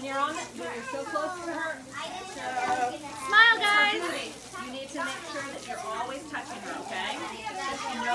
you're on it, when you're so close to her, Smile, guys. you need to make sure that you're always touching her, okay?